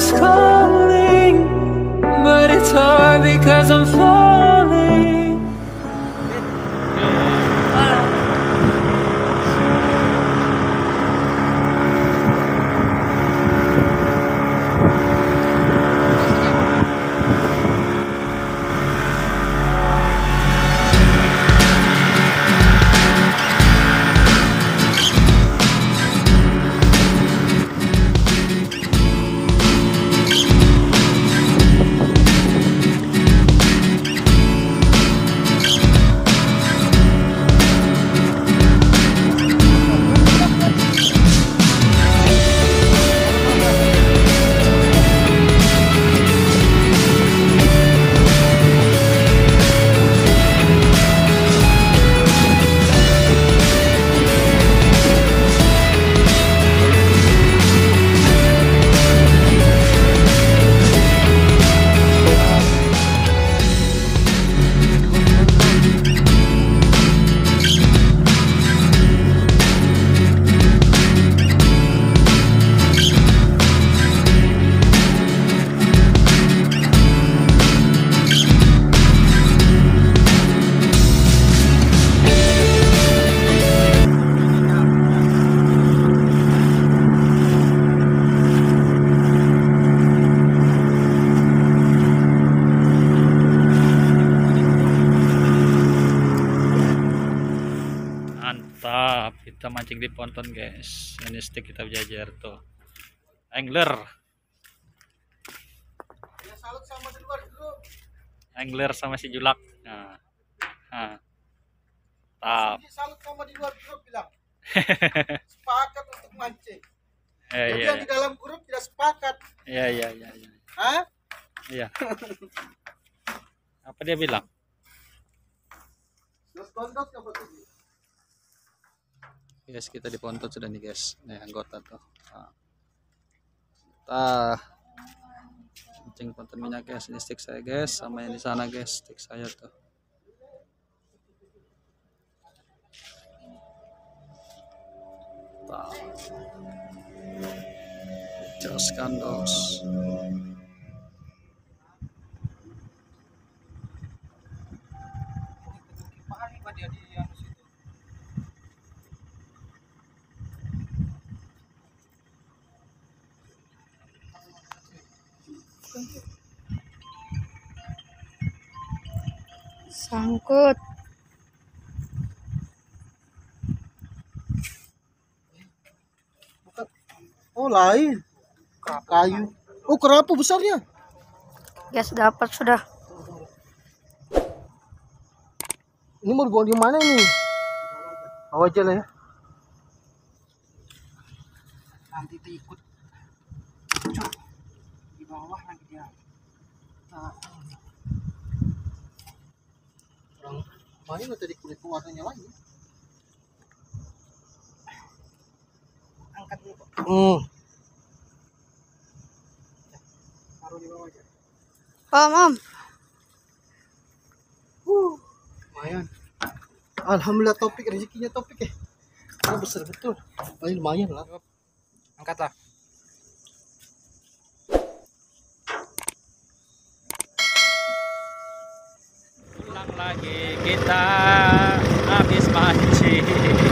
is calling, but it's hard because I'm falling. Mantap, kita mancing di ponton guys. Ini stick kita jajar tuh, angler sama si Julak. Nah, tap. Salut sama di luar grup bilang sepakat untuk mancing. Jadi Iya. yang di dalam grup tidak sepakat. Iya. Hah? Iya. Apa dia bilang? Terus kondok apa tuh? Guys, kita di ponton sudah nih guys. Nih anggota tuh. Kita mancing ponton minyak guys. Ini stick saya guys, sama yang di sana guys, stick saya tuh. Jos kandos. Sangkut. Oh lain. Kayu. Oh kerapu besarnya. Guys, dapat sudah. Ini mau dibawa di mana ini? Bawa aja lah ya. Nanti kita ikut di bawah nanti dia. Orang main tadi kulit warnanya lagi. Angkat dulu. Taruh di bawah aja. Om. Lumayan. Alhamdulillah topik rezekinya topik ya. Ini besar betul. Paling lumayan lah. Angkatlah. Pulang lagi kita habis mancing.